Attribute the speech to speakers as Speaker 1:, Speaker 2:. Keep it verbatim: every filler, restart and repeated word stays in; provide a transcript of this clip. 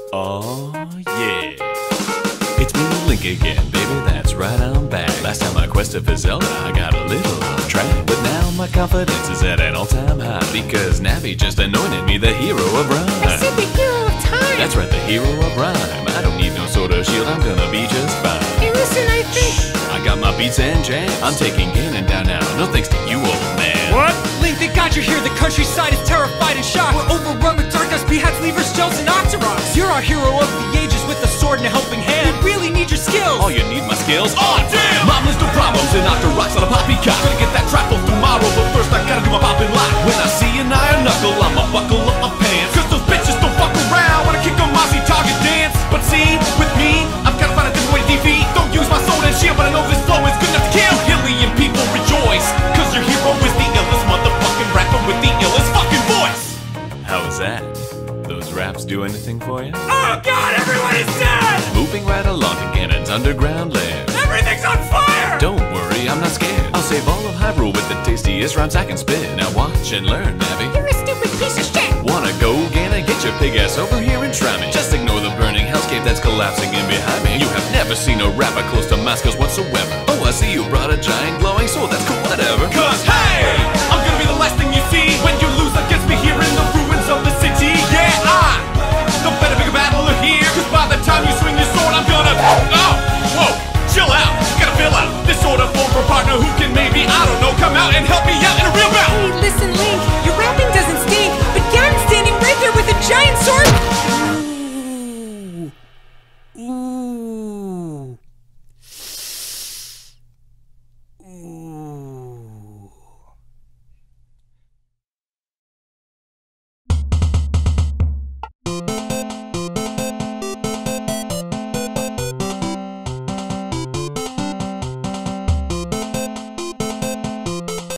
Speaker 1: Oh yeah, it's me, Link again, baby, that's right, I'm back. Last time I quested for Zelda, I got a little off track, but now my confidence is at an all-time high, because Navi just anointed me the hero of rhyme.
Speaker 2: I said the hero of time.
Speaker 1: That's right, the hero of rhyme. I don't need no sort of shield, I'm gonna be just fine.
Speaker 2: Hey listen, I think
Speaker 1: I got my beats and jams, I'm taking Ganon down now, no thanks to you, old man.
Speaker 3: What? Link, thank God you're here. The countryside is terrified and shocked. We're overrun with dark dust, beheads, levers, gels, and octoroks. You're our hero of the ages with a sword and a helping hand. We really need your skills.
Speaker 1: Oh, you need my skills?
Speaker 4: Oh damn! Mom, there's no problems and octoroks on a poppycock. Gonna get that trap off tomorrow, but first I gotta do my poppin' lock. When I see an iron knuckle, I'ma buckle up my pants, cause those bitches don't fuck around when I kick on Mozzie target dance. But see, with me, I've gotta find a different way to defeat. Don't use my sword and shield, but I know this flow is good enough to kill. Hillian people rejoice, cause your hero is the illest motherfucking rapper with the illest fucking voice.
Speaker 1: How was that? Those raps do anything for you?
Speaker 3: Oh God, everyone is dead!
Speaker 1: Moving right along to Ganon's underground lair.
Speaker 3: Everything's on fire!
Speaker 1: Don't worry, I'm not scared. I'll save all of Hyrule with the tastiest rhymes I can spit. Now watch and learn, Navi.
Speaker 2: you're a stupid piece of shit.
Speaker 1: Wanna go, Ganon? Get your pig ass over here and try me. Just ignore the burning hellscape that's collapsing in behind me. You have never seen a rapper close to my skills whatsoever. Oh, I see you brought a giant glowing sword, that's cool, whatever.
Speaker 4: Cause hey, I'm gonna be the last thing you see when you lose against me here in the ruins of the city. Yeah, I no better bigger battler here, cause by the time you swing your sword, I'm gonna. Oh, whoa, chill out, gotta fill out this sort of form for partner who can maybe, I don't know, come out and